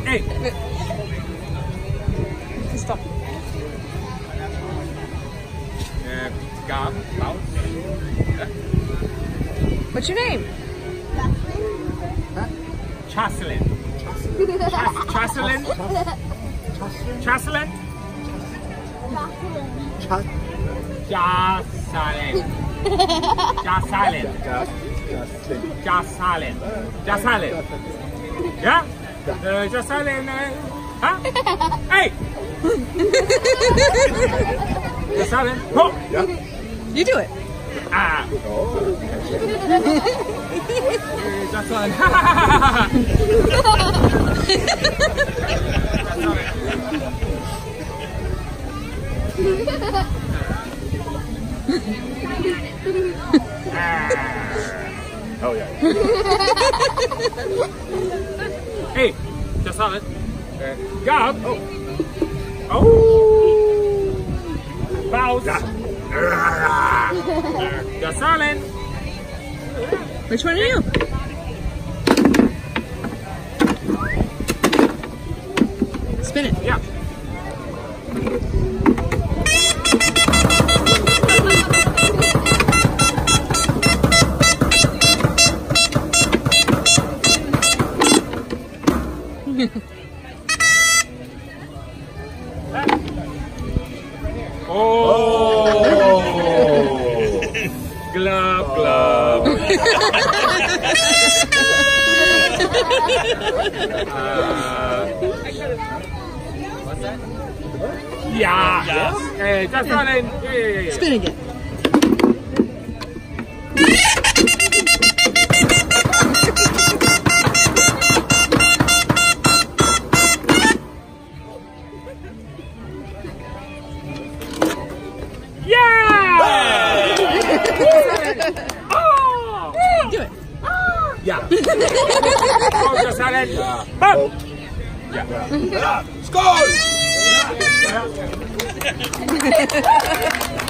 Hey. Stop. Gab. What's your name? Chaslin. Chaslin. Chaslin. Jasalin. Jasalin. Jasalin. Jasalin. Yeah? Jasalin. Huh? Hey! Jasalin. Oh! Yeah. You do it. Ah. Jasalin. Oh yeah. Hey, Jasalin. Gab. Oh. Oh. Bounce. Jasalin. Which one are you? Spin it. Yeah. Oh! Glove. What's that? Yeah. Yes. Just running. Yeah. Spin again. Yeah! Oh! Do it. Yeah. Oh, Jasalin. Boom! Yeah. Score!